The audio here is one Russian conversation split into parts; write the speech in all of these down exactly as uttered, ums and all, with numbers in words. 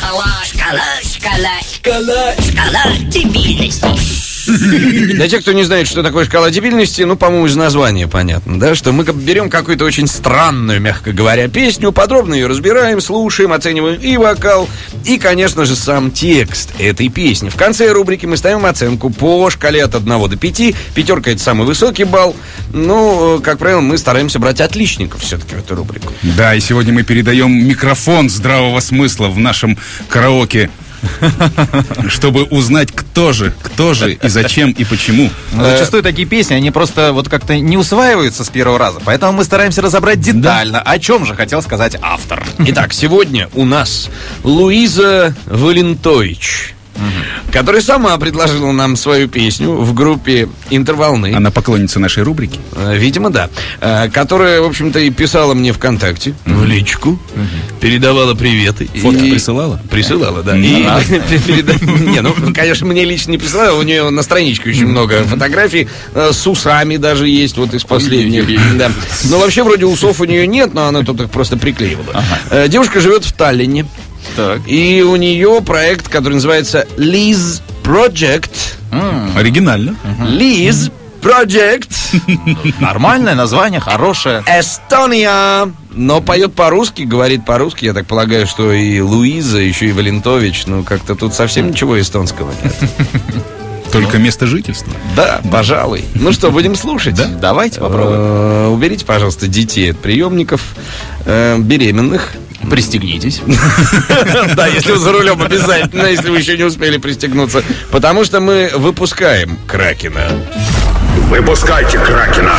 Шкала, шкала, шкала, шкала, шкала дебильности. Для тех, кто не знает, что такое шкала дебильности, ну, по-моему, из названия понятно, да, что мы берем какую-то очень странную, мягко говоря, песню, подробно ее разбираем, слушаем, оцениваем и вокал, и, конечно же, сам текст этой песни. В конце рубрики мы ставим оценку по шкале от одного до пяти. Пятерка — это самый высокий балл. Ну, как правило, мы стараемся брать отличников все-таки в эту рубрику. Да, и сегодня мы передаем микрофон здравого смысла в нашем караоке, чтобы узнать, кто же, кто же и зачем и почему. Но зачастую такие песни, они просто вот как-то не усваиваются с первого раза. Поэтому мы стараемся разобрать детально, да, о чем же хотел сказать автор. Итак, сегодня у нас Луиза Валентович, угу, которая сама предложила нам свою песню в группе «Интерволны». Она поклонница нашей рубрики? Видимо, да. Которая, в общем-то, и писала мне ВКонтакте, угу, в личку, угу, передавала приветы. Фотки и... присылала? Присылала, да. И... Не, ну, конечно, мне лично не присылала. У нее на страничке очень много фотографий. С усами даже есть, вот из последних. Да. Но вообще, вроде усов у нее нет, но она тут их просто приклеивала. Ага. Девушка живет в Таллине. Так. И у нее проект, который называется Liz Project. Mm. Оригинально. Uh-huh. Liz Project. Нормальное название, хорошее. Эстония. Но поет по-русски, говорит по-русски. Я так полагаю, что и Луиза, еще и Валентович. Ну, как-то тут совсем ничего эстонского нет. Только место жительства? Да, пожалуй. Ну что, будем слушать? Да? Давайте попробуем. Уберите, пожалуйста, детей от приемников, беременных. Пристегнитесь. Да, если вы за рулем, обязательно, если вы еще не успели пристегнуться. Потому что мы выпускаем Кракена. Выпускайте Кракена.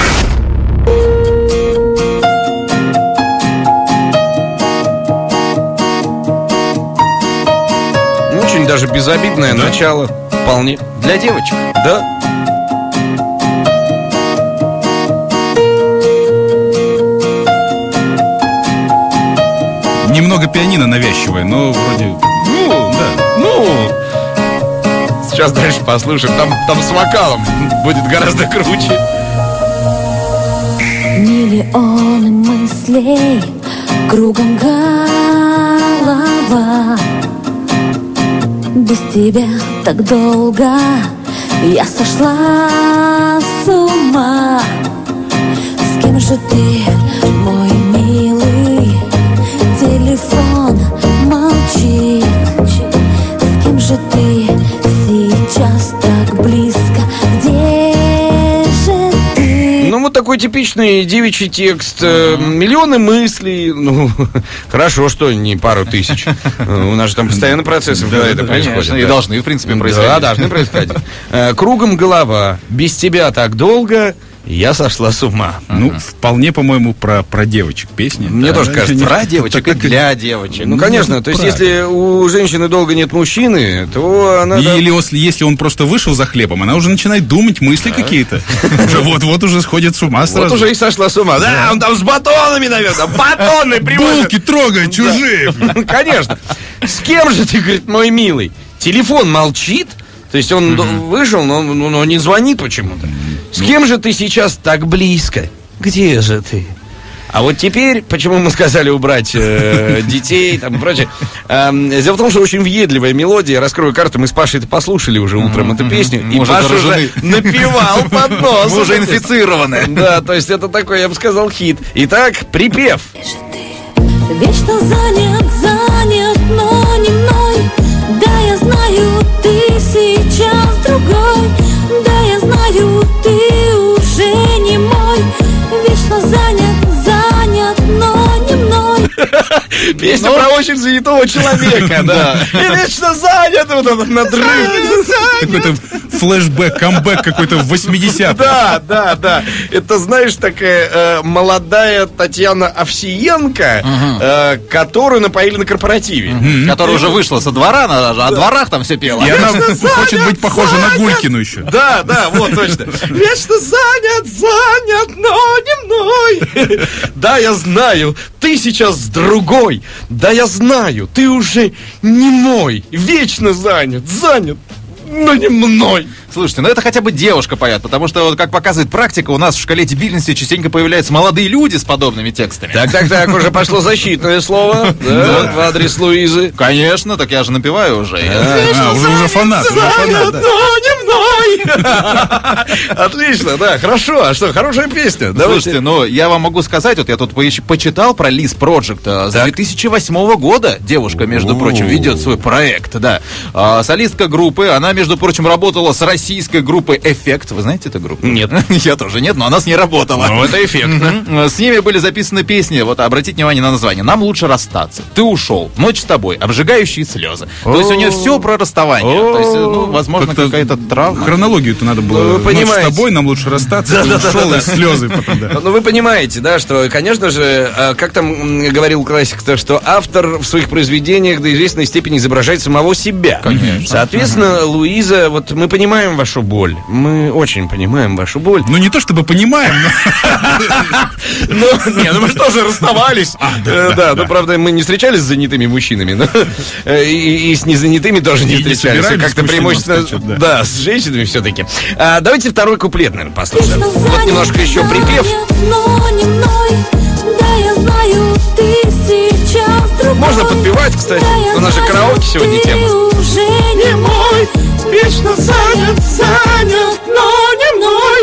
Очень даже безобидное, да, начало. Вполне. Для девочек. Да. Немного пианино навязчивое, но вроде... Ну, да. Ну, сейчас дальше послушаем. Там, там с вокалом будет гораздо круче. Миллионы мыслей, кругом голова. Без тебя так долго я сошла с ума. С кем же ты, мой милый? Телефон молчит. С кем же ты сейчас так близко? Где же ты? Ну, вот такой типичный девичий текст. Миллионы мыслей. Ну, хорошо, что не пару тысяч. У нас же там постоянно процессы в голове происходят. И должны, в принципе, происходить. Да, должны происходить. Кругом голова. Без тебя так долго я сошла с ума. Ну, uh-huh. вполне, по-моему, про, про девочек песня. Мне да, тоже кажется. Про девочек и для девочек. Ну, конечно, ну, то есть, правильно. Если у женщины долго нет мужчины, то она... Или если, если он просто вышел за хлебом, она уже начинает думать, мысли какие-то. Уже вот-вот уже сходит с ума сразу. Вот уже и сошла с ума. Да, он там с батонами, наверное. Батоны привозят. Булки трогает, чужие. Конечно. С кем же ты, говорит, мой милый? Телефон молчит. То есть он mm-hmm. вышел, но, но не звонит почему-то. С ну... кем же ты сейчас так близко? Где же ты? А вот теперь, почему мы сказали убрать э, детей там, и прочее. Э, дело в том, что очень въедливая мелодия. Раскрою карту, мы с Пашей это послушали уже утром, mm-hmm. эту песню. Мы и Паша уже напевал под нос. Мы уже инфицированы. Да, то есть это такой, я бы сказал, хит. Итак, припев. Вечно занят, занят, но не мной. Да, я знаю, ты сейчас другой. Да, я знаю, ты уже не мой. Вечно занят, занят, но не мной. Песня но... про очень занятого человека, да. И вечно занят, вот этот надрыв. Какой-то флешбэк, камбэк какой-то в восьмидесятых. Да, да, да. Это, знаешь, такая э, молодая Татьяна Овсиенко, uh-huh. э, которую напоили на корпоративе. Uh-huh. Которая уже вышла со двора, она да. о дворах там все пела. И она хочет быть похожа на Гулькину еще. Да, да, вот точно. Вечно занят, занят, но не мной. Да, я знаю, ты сейчас с другой. Да, я знаю, ты уже не мой. Вечно занят, занят. но не мной. Слушайте, ну это хотя бы девушка поет, потому что, вот, как показывает практика, у нас в шкале дебильности частенько появляются молодые люди с подобными текстами. Так, так, так, уже пошло защитное слово, да, в адрес Луизы. Конечно, так я же напеваю уже. А, уже, уже фанат, уже фанат, да. Отлично, да, хорошо. А что, хорошая песня. Слушайте, ну я вам могу сказать, вот я тут поищ- почитал про Liz Project. С две тысячи восьмого года девушка, между прочим, ведет свой проект, да. А, солистка группы, она, между прочим, работала с российской группой «Эффект». Вы знаете эту группу? Нет. Я тоже нет, но она с ней работала. Ну, это эффектно. Мгм. С ними были записаны песни, вот обратите внимание на название. «Нам лучше расстаться», «Ты ушел», «Ночь с тобой», «Обжигающие слезы». То есть у нее все про расставание. То есть, ну, возможно, Как-то какая-то травма. Хронологию-то надо было. Ну, вы «Ночь понимаете. с тобой, нам лучше расстаться». Ты ушел, и слезы потом, да. Ну, вы понимаете, да, что, конечно же, э, как там м, говорил классик-то, что автор в своих произведениях до известной степени изображает самого себя. Конечно. Соответственно, Луиза, вот мы понимаем вашу боль. Мы очень понимаем вашу боль. Ну, не то чтобы понимаем, но... Ну, не, ну мы же тоже расставались. Э, Да, ну, правда, мы не встречались с занятыми мужчинами, но э, и и с незанятыми тоже не И не встречались. собирались Как-то к мужчинам преимущественно, встречать, да. да, с женщинами все-таки. Давайте второй куплет, наверное, послушаем. Вечно Вот занят, немножко еще припев. занят, но не мной. Да, я знаю, ты сейчас другой. Можно подпевать, кстати. Да, я У нас же знаю, караоке сегодня ты тема. уже не мой. Вечно занят, занят, но не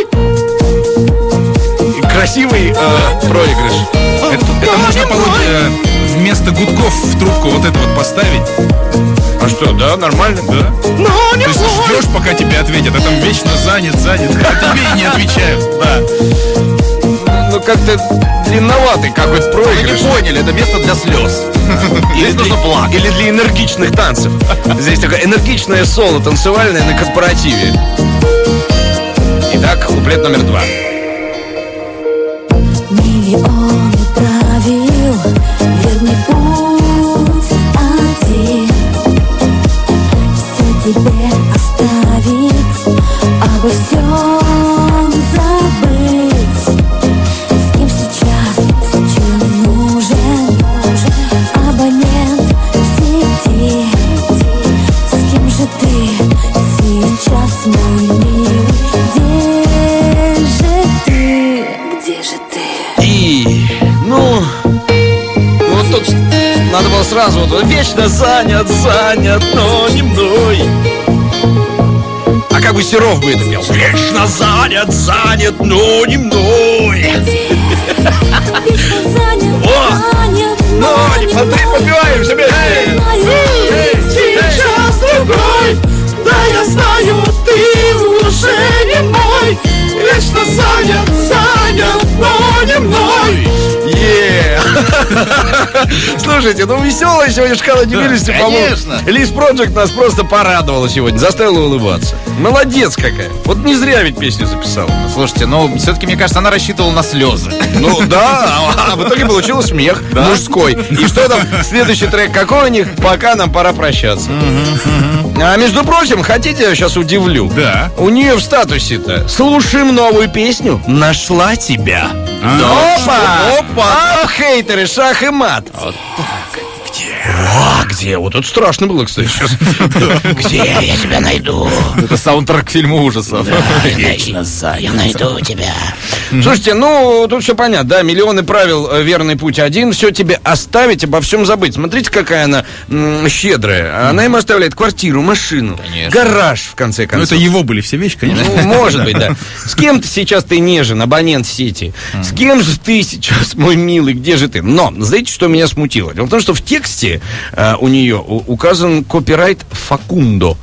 мной. И красивый э, проигрыш. Это, это можно получить, э, вместо гудков в трубку вот это вот поставить. А что, да, нормально? Да. То есть ждешь, пока тебе ответят, а там вечно занят, занят, а тебе и не отвечают. Да. Ну, как-то длинноватый какой-то Вы проигрыш. не поняли, это место для слез. Или для, или для энергичных танцев. Здесь такое энергичное соло танцевальное на корпоративе. Итак, куплет номер два. Миллионы правил, верный путь один. Все тебе оставить, обо всем забыть. С кем сейчас, чем нужен абонент в сети? С кем же ты сейчас, мой милый? Где же ты? Где же ты? И, ну, вот тут надо было сразу вот вечно занят, занят, но не мной. А как бы Серов бы это пел? Вечно занят, занят, но не мной. Вечно занят, О! занят, Но но не не смотри, мной. подпеваем все вместе. Знаю, ты сейчас другой. Да, я знаю, ты уже не мой. Вечно занят, занят, но не мной. Е. Слушайте, ну веселая сегодня шкала дебильности, по-моему. конечно. Liz Project нас просто порадовала сегодня, заставила улыбаться. Молодец какая. Вот не зря ведь песню записала. Слушайте, ну, все-таки, мне кажется, она рассчитывала на слезы. Ну да, а в итоге получился смех мужской. И что там, следующий трек какой у них? Пока нам пора прощаться. А между прочим, хотите, я сейчас удивлю? Да. У нее в статусе-то «Слушаем новую песню, нашла тебя». А, Опа! Опа! А, хейтеры, шах и мат. Вот так. Где? О, где? Вот тут страшно было, кстати, сейчас. Где я тебя найду? Это саундтрек к фильму ужасов. Вечно я найду тебя. Слушайте, ну, тут все понятно, да, миллионы правил, э, верный путь один, все тебе оставить, обо всем забыть. Смотрите, какая она м, щедрая. Она им оставляет квартиру, машину, Конечно. гараж, в конце Ну, концов. это его были все вещи, конечно. Ну, может быть, да. С кем ты сейчас ты нежен, абонент сети? С кем же ты сейчас, мой милый, где же ты? Но, знаете, что меня смутило? Дело в том, что в тексте э, у нее у- указан копирайт Факундо.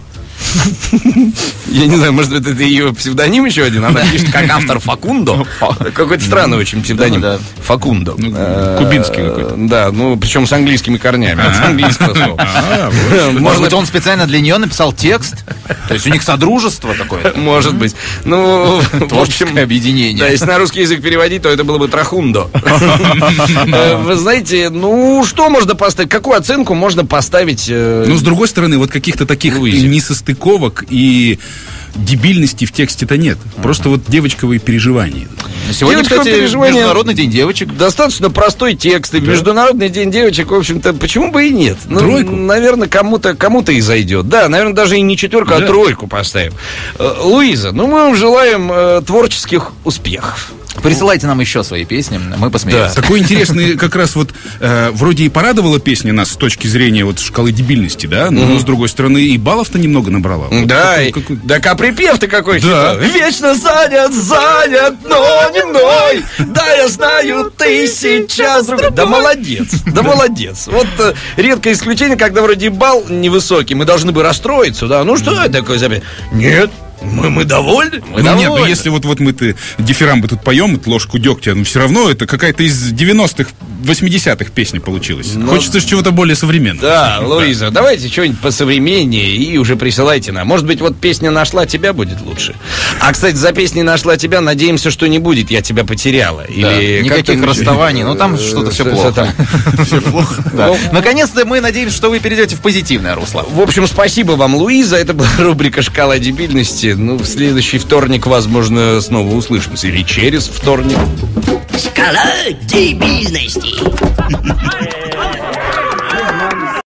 Я не знаю, может быть, это ее псевдоним еще один. Она пишет как автор Факундо. Какой-то странный очень псевдоним. Да, да. Факундо. Ну, Э, кубинский какой-то. Да, ну, причем с английскими корнями. От английского слова. А, вот. Может Можно быть, он специально для нее написал текст? То есть у них содружество такое-то? Может быть. Ну, в общем, Творческое объединение. да, если на русский язык переводить, то это было бы трахундо. Э, Вы знаете, ну, что можно поставить? Какую оценку можно поставить? э, Ну, с другой стороны, вот каких-то таких Луизе. несостыковок и дебильности в тексте-то нет. Просто вот девочковые переживания. Сегодня, Девочковое кстати, переживание- Международный день девочек. Достаточно простой текст. И Международный день девочек, в общем-то, почему бы и нет? Ну, Тройку? наверное, кому-то, кому-то и зайдет. Да, наверное, даже и не четверку, а Да. тройку поставим. Э, Луиза, ну мы вам желаем э, творческих успехов. Присылайте нам еще свои песни, мы посмеемся. Такой интересный, как раз вот, э, вроде и порадовала песня нас с точки зрения вот шкалы дебильности, да, но с другой стороны и баллов-то немного набрала. Вот Да, какой- и- какой- так а припев-то какой? Да. типа, Вечно занят, занят, но не мной. Да, я знаю, ты сейчас другой. Да молодец, да молодец. Вот э, редкое исключение, когда вроде балл невысокий, мы должны бы расстроиться, да. Ну что это такое? запи- Нет, мы, мы довольны. Мы Ну нет, ну довольны. если вот, вот мы-то дифирамбы тут поем, это ложку дегтя, ну все равно это какая-то из девяностых, восьмидесятых песня получилась. Хочется же чего-то более современного. Да, Луиза, давайте что-нибудь посовременнее и уже присылайте нам. Может быть, вот песня «Нашла тебя» будет лучше. А, кстати, за песней «Нашла тебя» надеемся, что не будет «Я тебя потеряла». Да, Или никаких как-то- расставаний, ну там что-то все Что- плохо. что там? Все плохо. Да. Наконец-то мы надеемся, что вы перейдете в позитивное русло. В общем, спасибо вам, Луиза. Это была рубрика «Шкала дебильности». Ну, в следующий вторник, возможно, снова услышимся. Или через вторник. Шкала дебильности.